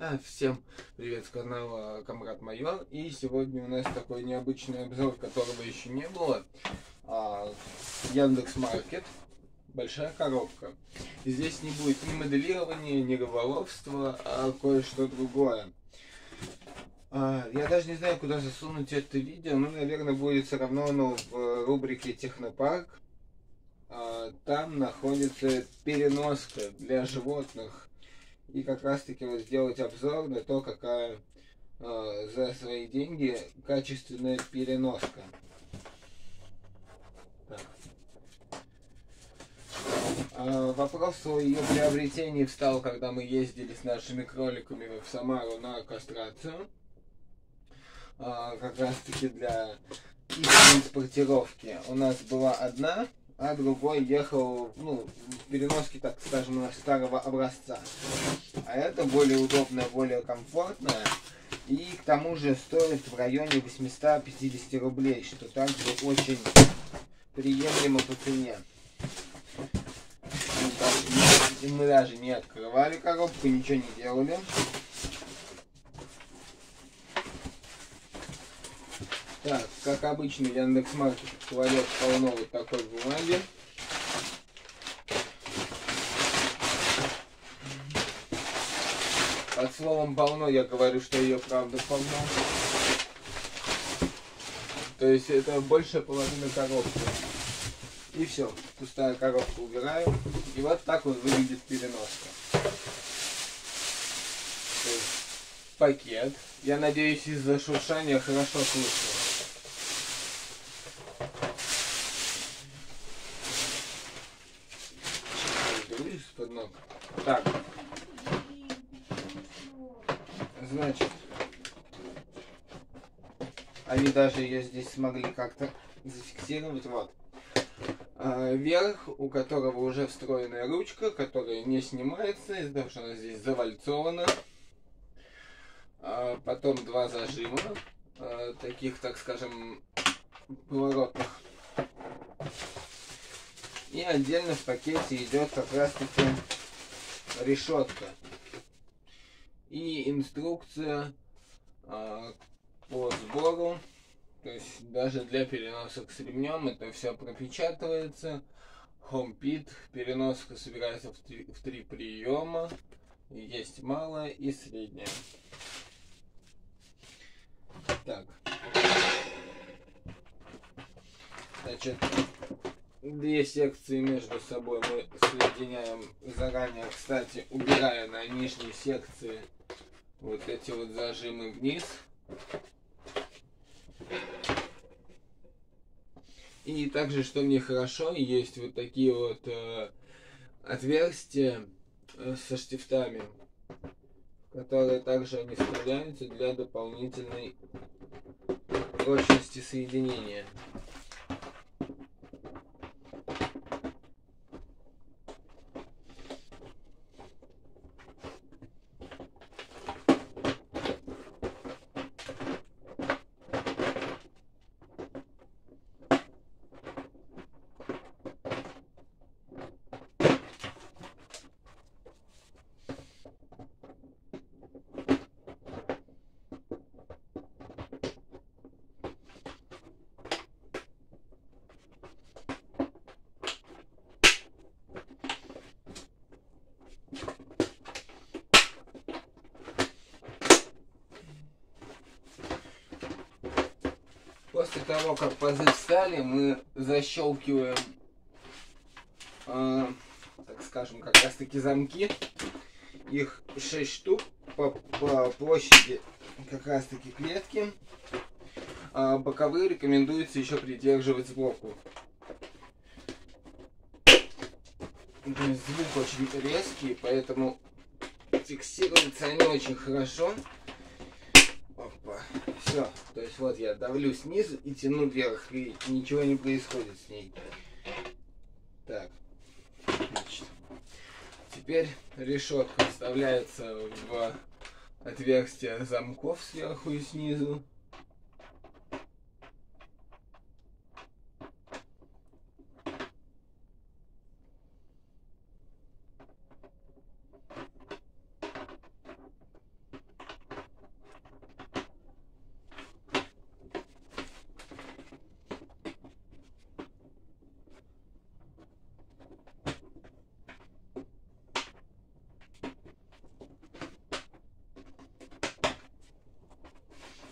Всем привет с канала Камрад Майор. И сегодня у нас такой необычный обзор, которого еще не было. Яндекс.Маркет. Большая коробка. И здесь не будет ни моделирования, ни рыболовства, а кое-что другое. Я даже не знаю, куда засунуть это видео, но, наверное, будет все равно оно в рубрике Технопарк. Там находится переноска для животных. И как раз таки вот сделать обзор на то, какая за свои деньги качественная переноска. Вопрос о ее приобретении встал, когда мы ездили с нашими кроликами в Самару на кастрацию. Как раз таки для их транспортировки у нас была одна, а другой ехал, в переноске, так скажем, старого образца. А это более удобная, более комфортная. И к тому же стоит в районе 850 рублей, что также очень приемлемо по цене. Мы даже не открывали коробку, ничего не делали. Так, как обычно, Яндекс.Маркет кладет полно вот такой бумаги. Под словом полно я говорю, что ее правда полно. То есть это большая половина коробки. И все, пустая коробка убираю. И вот так вот выглядит переноска. Пакет. Я надеюсь, из-за шуршания хорошо слышно. Из-под ног. Так. Значит, они даже ее здесь смогли как-то зафиксировать. Вот. Верх, у которого уже встроенная ручка, которая не снимается, из-за того, что она здесь завальцована. Потом два зажима, таких, так скажем, поворотных. И отдельно в пакете идет как раз таки решетка. И инструкция по сбору. То есть даже для переносок с ремнем это все пропечатывается. HomePit. Переноска собирается в три приема. Есть малая и средняя. Так. Значит, две секции между собой мы соединяем заранее, кстати, убирая на нижней секции вот эти вот зажимы вниз. И также, что мне хорошо, есть вот такие вот отверстия со штифтами, которые также они вставляются для дополнительной прочности соединения. После того, как пазы встали, мы защелкиваем, так скажем, как раз таки замки. Их 6 штук по площади как раз таки клетки. Боковые рекомендуется еще придерживать сбоку. Звук очень резкий, поэтому фиксируются они очень хорошо. Опа. Все. То есть вот я давлю снизу и тяну вверх, и ничего не происходит с ней. Так. Значит. Теперь решетка вставляется в отверстие замков сверху и снизу.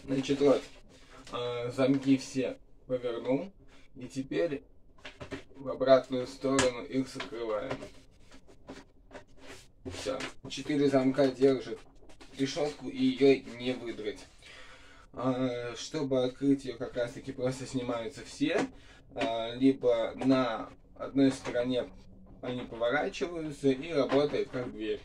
Значит, вот, замки все повернул, и теперь в обратную сторону их закрываем. Все, 4 замка держит решетку, и ее не выдрать. Чтобы открыть ее, как раз таки просто снимаются все, либо на одной стороне они поворачиваются и работает как дверь.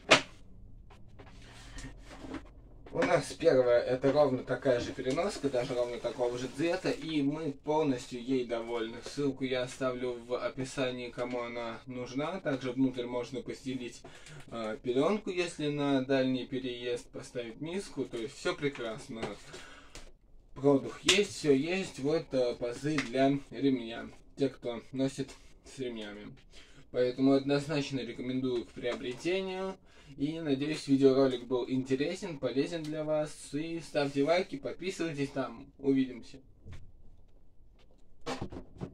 У нас первая, это ровно такая же переноска, даже ровно такого же цвета, и мы полностью ей довольны. Ссылку я оставлю в описании, кому она нужна. Также внутрь можно постелить пеленку, если на дальний переезд, поставить миску, то есть все прекрасно. Продух есть, все есть. Вот пазы для ремня, те, кто носит с ремнями. Поэтому однозначно рекомендую к приобретению. И надеюсь, видеоролик был интересен, полезен для вас. И ставьте лайки, подписывайтесь там. Увидимся.